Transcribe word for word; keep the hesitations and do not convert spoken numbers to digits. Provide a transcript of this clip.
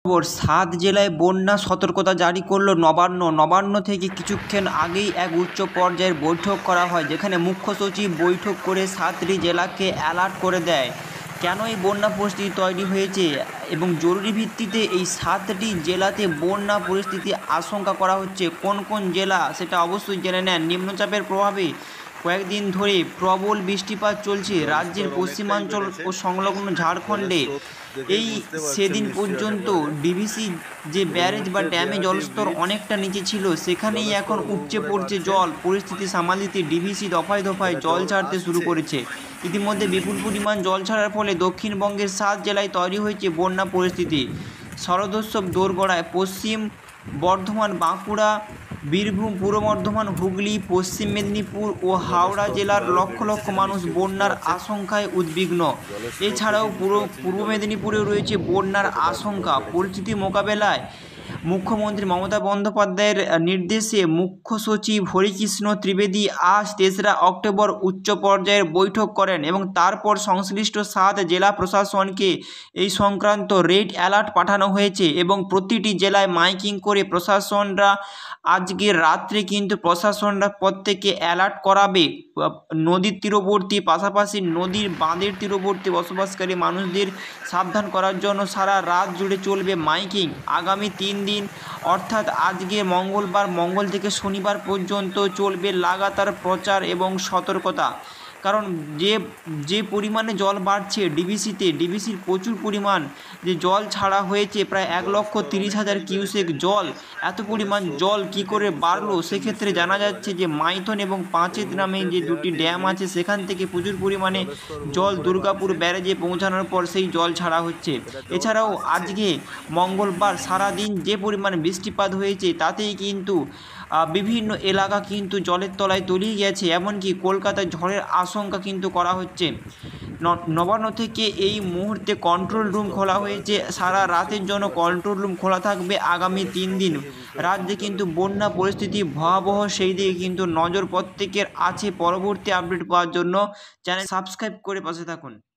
খবর, সাত জেলায় বন্যা সতর্কতা জারি করল নবান্ন। নবান্ন থেকে কিছুক্ষণ আগেই এক উচ্চ পর্যায়ের বৈঠক করা হয়, যেখানে মুখ্য সচিব বৈঠক করে সাতটি জেলাকে অ্যালার্ট করে দেয়। কেন এই বন্যা পরিস্থিতি তৈরি হয়েছে এবং জরুরি ভিত্তিতে এই সাতটি জেলাতে বন্যা পরিস্থিতি আশঙ্কা করা হচ্ছে, কোন কোন জেলা সেটা অবশ্যই জেনে নেন। নিম্নচাপের প্রভাবে কয়েকদিন ধরে প্রবল বৃষ্টিপাত চলছে রাজ্যের পশ্চিমাঞ্চল ও সংলগ্ন ঝাড়খণ্ডে। এই সেদিন পর্যন্ত ডিভিসি যে ব্যারেজ বা ড্যামে জলস্তর অনেকটা নিচে ছিল, সেখানেই এখন উপচে পড়ছে জল। পরিস্থিতি সামাল দিতে ডিভিসি দফায় দফায় জল ছাড়তে শুরু করেছে। ইতিমধ্যে বিপুল পরিমাণ জল ছাড়ার ফলে দক্ষিণবঙ্গের সাত জেলায় তৈরি হয়েছে বন্যা পরিস্থিতি। শরদোৎসব দোরগোড়ায় পশ্চিম বর্ধমান, বাঁকুড়া, বীরভূম, পূর্ব বর্ধমান, হুগলি, পশ্চিম মেদিনীপুর ও হাওড়া জেলার লক্ষ লক্ষ মানুষ বন্যার আশঙ্কায় উদ্বিগ্ন। এছাড়াও পুরো পূর্ব মেদিনীপুরে রয়েছে বন্যার আশঙ্কা। পরিস্থিতি মোকাবেলায় মুখ্যমন্ত্রী মমতা বন্দ্যোপাধ্যায়ের নির্দেশে মুখ্য সচিব হরিকৃষ্ণ ত্রিবেদী আজ তেসরা অক্টোবর উচ্চ পর্যায়ের বৈঠক করেন এবং তারপর সংশ্লিষ্ট সাত জেলা প্রশাসনকে এই সংক্রান্ত রেড অ্যালার্ট পাঠানো হয়েছে এবং প্রতিটি জেলায় মাইকিং করে প্রশাসনরা আজকের রাত্রে কিন্তু প্রশাসনরা প্রত্যেকে অ্যালার্ট করাবে। নদীর তীরবর্তী, পাশাপাশি নদীর বাঁধের তীরবর্তী বসবাসকারী মানুষদের সাবধান করার জন্য সারা রাত জুড়ে চলবে মাইকিং। আগামী তিন দিন অর্থাৎ আজকে মঙ্গলবার, মঙ্গল থেকে শনিবার পর্যন্ত চলবে লাগাতার প্রচার এবং সতর্কতা। কারণ যে যে পরিমাণে জল বাড়ছে ডিভিসিতে, ডিভিসির প্রচুর পরিমাণ যে জল ছাড়া হয়েছে, প্রায় এক লক্ষ তিরিশ হাজার কিউসেক জল। এত পরিমাণ জল কি করে বাড়লো? সেক্ষেত্রে জানা যাচ্ছে যে মাইথন এবং পাঁচেত নামে যে দুটি ড্যাম আছে, সেখান থেকে প্রচুর পরিমাণে জল দুর্গাপুর ব্যারেজে পৌঁছানোর পর সেই জল ছাড়া হচ্ছে। এছাড়াও আজকে মঙ্গলবার সারাদিন যে পরিমাণ বৃষ্টিপাত হয়েছে, তাতেই কিন্তু বিভিন্ন এলাকা কিন্তু জলের তলায় তলিয়ে গেছে। এমনকি কলকাতায় ঝড়ের আশঙ্কা কিন্তু করা হচ্ছে। নবান্ন থেকে এই মুহূর্তে কন্ট্রোল রুম খোলা হয়েছে, সারা রাতের জন্য কন্ট্রোল রুম খোলা থাকবে আগামী তিন দিন। রাজ্যে কিন্তু বন্যা পরিস্থিতি ভয়াবহ, সেই দিকে কিন্তু নজর প্রত্যেকের আছে। পরবর্তী আপডেট পাওয়ার জন্য চ্যানেল সাবস্ক্রাইব করে পাশে থাকুন।